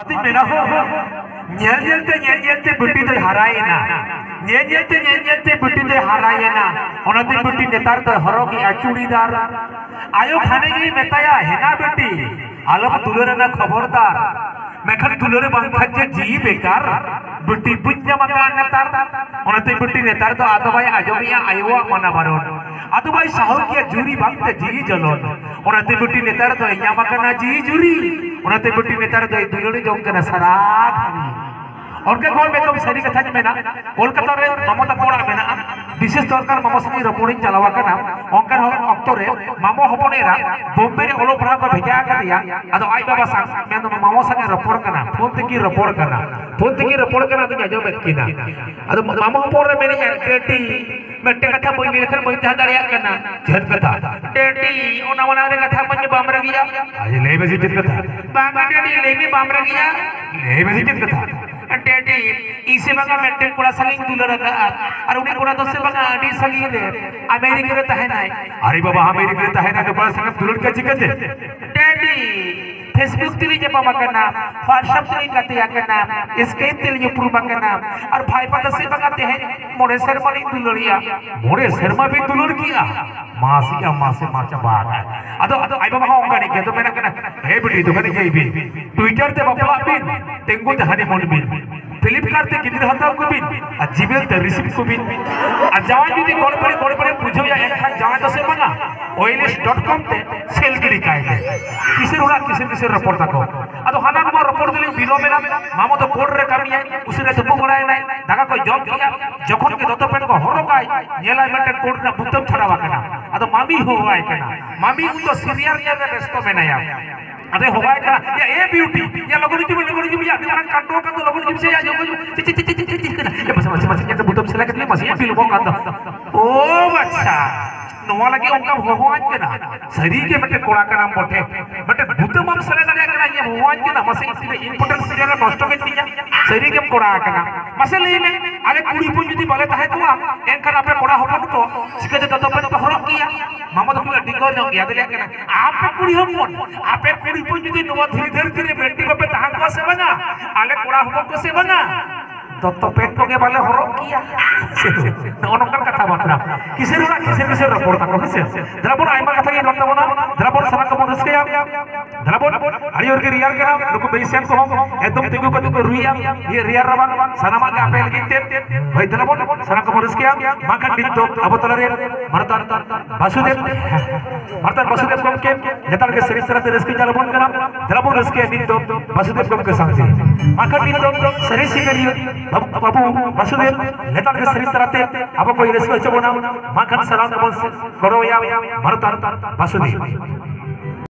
nyel-nyel buti tu haraina. Nyel-nyel buti tu haraina. Onate buti netar tu horogi achudidar. Ayo khane gi metaya hena buti. Alam tulure na khabardar. Mekhan tulure bangkhaje ji bekar. Buti punya makan netar. Onate buti netar tu adobai ajomiya aywa mana baron. Adobai sahokia juri bangte ji jalon. Onate buti netar tu inya makana ji juri. Onate buti netar tu tulure jong kana sarat hari. उनके घर में तो सही कथा में ना कोलकाता रे ममता कोड़ा में ना विशेष सरकार मामो संगे रिपोर्टिंग चलावा करना उनके अक्टोरे मामो हपनेरा बॉम्बे रे ओलो पढ़ा को भेजा कर दिया अदो आई बाबा सांग मैं तो मामो संगे रिपोर्ट करना फोन ते की रिपोर्ट करना तो जाजो बेत कीना अदो मामो हपोर रे मेरे टेटी मेटे कथा बोली लेखन बोई ता दाड़िया करना झट कथा टेटी ओना वना रे कथा मन बाम रे गया आज ले बेसी झट कथा बांगा टेटी ले में बाम रे गया ले बेसी झट कथा टेटी इसे बगा मेटे कोड़ा सलिंग दुलर का और उन्हें कोड़ा तो से बगा आडी सलिंग रे अमेरिका रे तहे नाय अरे बाबा अमेरिका रे तहे ना तो कोड़ा संग दुलर का चिकन टेटी फेसबुक तिली जे पामा करना व्हाट्सएप तिली कते या करना स्कैम तिली जो प्रूफ करना और भाई पता से बगाते हैं मोरे शर्मा नहीं दुलरिया मोरे शर्मा भी दुलर किया मासिया मासे माचा बात है अदो आई बाबा हो का नहीं तो मैंने कहना हे बेटी तो कहने के भी ट्विटर ते बपला बिन तेंगु ते हनीमून बिन फ्लिपकार्ट ते किदर हता को बिन आ जीमेल ते रिसीव को बिन आ जावा जदी गोड़ पड़े बुझो या एक खान जावा तो से मंगा oilers.com ते सेल गिरी काहे किसे रिपोर्ट तको अदो हाना नमा रिपोर्ट दिली बिलो मेना मामो तो कोड रे कामी है उसने तो बगड़ाय नाही दागा कोई जॉब किया जखन के दतो पेन को हरोकाय नेला मेटे कोड ना बुतम छड़ावा कना अदो मामी होवाय कना मामी उन तो सीनियर या रेस्तो में नया अरे होवाय कना या ए ब्यूटी या लगन जी या दिवान काटो का तो लगन जी से या जो ये मस ये तो बुतम सेला के मस ये बिलो को कांदा ओ अच्छा नोवा लगे उनका भगवान के ना शरीर के बटे कोड़ा का नाम मोटे बटे भूतम हम सले लगे ना ये भगवान के ना मसे इसलिए इंपोर्टेंट सीरियल नष्ट के दिया शरीर के कोड़ा का ना मसले में अरे कुड़ी पुन यदि बोले ताहे तो एंकर आपे कोड़ा होपन तो सिकते तो पे तो हरक किया मामा तो कुला डिगो न गया दे के ना आपे कुड़ी हम कोन आपे कुड़ी पुन यदि नोवा धीरे बेटी पे ताहा को से बना आले कोड़ा होपन को से बना तो पेट को के बाले हरक किया नोनकर कथा बातरा किसे रिपोर्ट तक किसे द्रबण आइमा कथा के रत्ता बना द्रबण सना को मदस के द्रबण हरियर के रियार के नाम नुको बेसियन को हम एकदम तेगु को रुइया ये रियार रबन सनामा के अपेल गिते भाई द्रबण सना को मदस के माखन दितो अबतल रे मरतार वासुदेव को के नेतार के शरीर तरह रसके जलबन के नाम द्रबण रसके दितो वासुदेव को के सांगे माखन दितो शरीर सिकरियो बाबू वासुदेव नेतार के शरीर तरह अब कोई रसके चबोना माखन सलाम करो या मरतार वासुदेव